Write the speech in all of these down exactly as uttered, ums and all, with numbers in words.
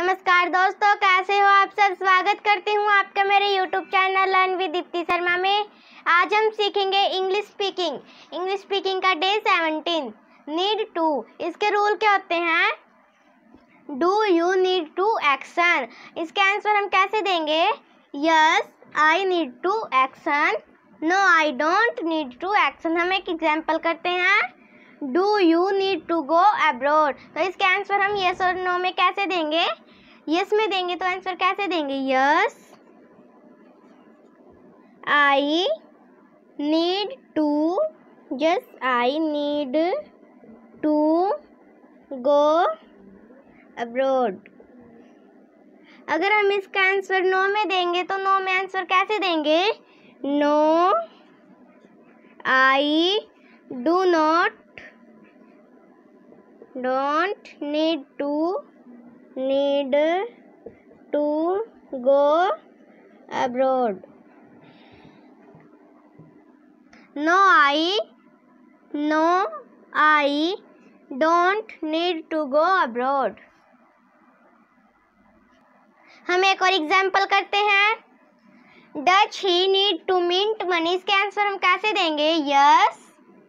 नमस्कार दोस्तों, कैसे हो आप सब। स्वागत करती हूँ आपका मेरे YouTube channel learn with Deepti Sharma में। आज हम सीखेंगे इंग्लिश स्पीकिंग। इंग्लिश स्पीकिंग का डे सेवनटीन। नीड टू, इसके रूल क्या होते हैं। Do you need to action, इसके आंसर हम कैसे देंगे। Yes I need to action, no I don't need to action. हम एक एग्जाम्पल करते हैं। Do you need to go abroad, तो इसके आंसर हम यस और नो में कैसे देंगे। यस में देंगे तो आंसर कैसे देंगे। Yes I need to, yes I need to go abroad. अगर हम इसका आंसर नो में देंगे तो नो में आंसर कैसे देंगे। No I do not don't need to need to go abroad. No I no I don't need to go abroad. हम एक और एग्जाम्पल करते हैं। Does he need to mint money, इसके आंसर हम कैसे देंगे। Yes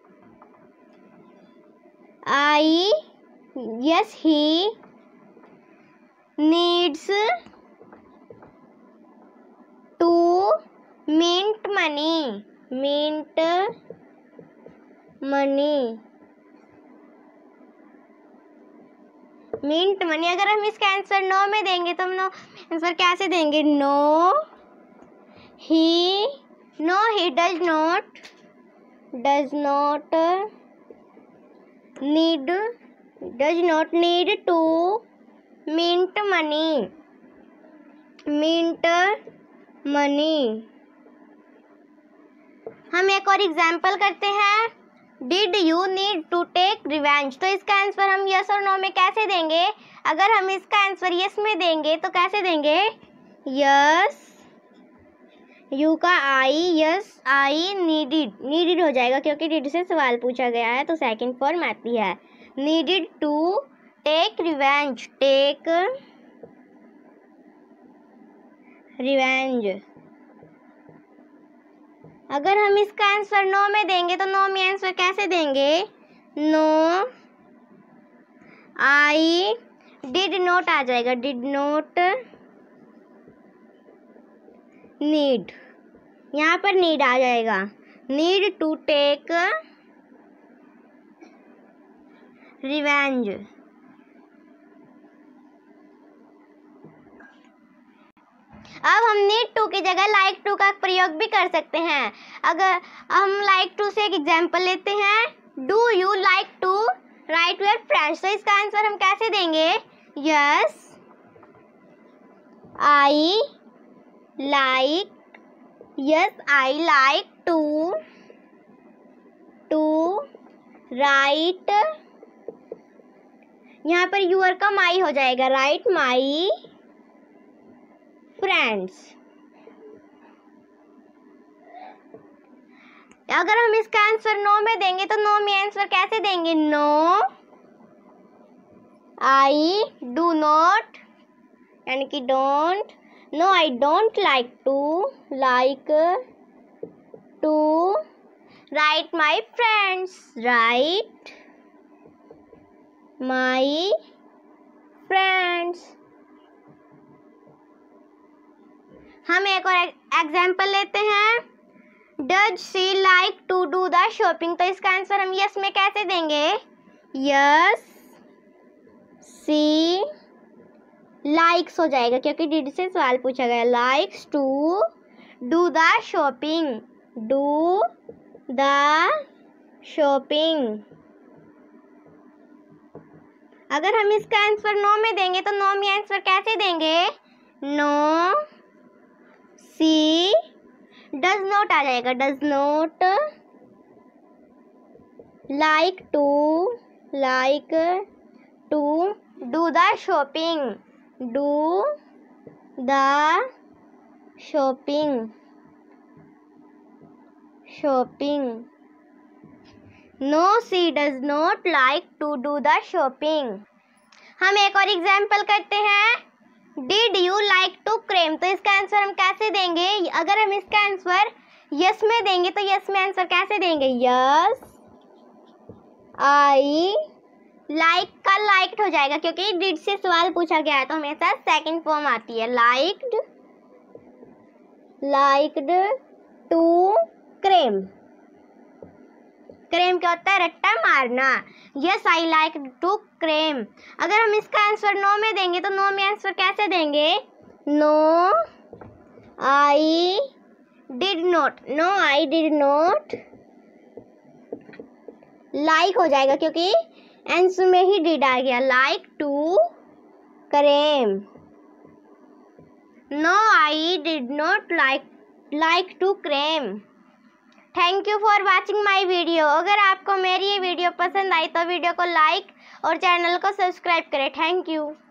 I yes he needs to mint money mint money mint money. अगर हम इसका आंसर नो में देंगे तो हम नो आंसर कैसे देंगे। No he no he does not does not need does not need to mint money mint money. हम एक और एग्जाम्पल करते हैं। Did you need to take revenge, तो इसका आंसर हम यस और नो में कैसे देंगे। अगर हम इसका आंसर यस में देंगे तो कैसे देंगे। यस यू का I yes I needed needed हो जाएगा क्योंकि डिड से सवाल पूछा गया है तो सेकंड फॉर्म आती है। Needed to take revenge take revenge. अगर हम इसका आंसर नो में देंगे तो नो में आंसर कैसे देंगे। नो आई डिड नॉट आ जाएगा डिड नॉट नीड, यहाँ पर नीड आ जाएगा। Need to take revenge. अब हम नीड टू की जगह लाइक टू का प्रयोग भी कर सकते हैं। अगर हम लाइक टू से एक एग्जाम्पल लेते हैं। Do you like to write your friends, तो इसका आंसर हम कैसे देंगे। Yes I like yes I like to to write, यहाँ पर यूर का माई हो जाएगा राइट माई फ्रेंड्स। अगर हम इसका आंसर नो में देंगे तो नो में आंसर कैसे देंगे। नो आई डू नॉट यानी कि don't no I don't like to like to write my friends write my friends. हम एक और एग्जाम्पल लेते हैं। Does she like to do the shopping, तो इसका आंसर हम यस में कैसे देंगे। यस शी लाइक्स हो जाएगा क्योंकि डिड से सवाल पूछा गया। Likes to do the shopping do the shopping. अगर हम इसका आंसर नो में देंगे तो नो में आंसर कैसे देंगे। नो सी डज नॉट आ जाएगा does not like to like to do the shopping do the shopping shopping. No she does not like to do the shopping. हम एक और एग्जाम्पल करते हैं। Did you like to cram, तो इसका answer हम कैसे देंगे? अगर हम इसका आंसर यस में देंगे तो यस में आंसर कैसे देंगे? यस आई लाइक का लाइक्ड हो जाएगा, क्योंकि डिड से सवाल पूछा गया है तो हमेशा सेकंड फॉर्म आती है। Liked liked to cram, cram क्या होता है? रट्टा मारना। Yes I like to cram. अगर हम इसका आंसर नो में देंगे तो नो में आंसर कैसे देंगे? No I did not, no I did not like हो जाएगा, क्योंकि आंसर में ही डिड आ गया। Like to cram, no I did not like like to cram. Thank you for watching my video. अगर आपको मेरी ये वीडियो पसंद आई तो वीडियो को लाइक और चैनल को सब्सक्राइब करें। Thank you.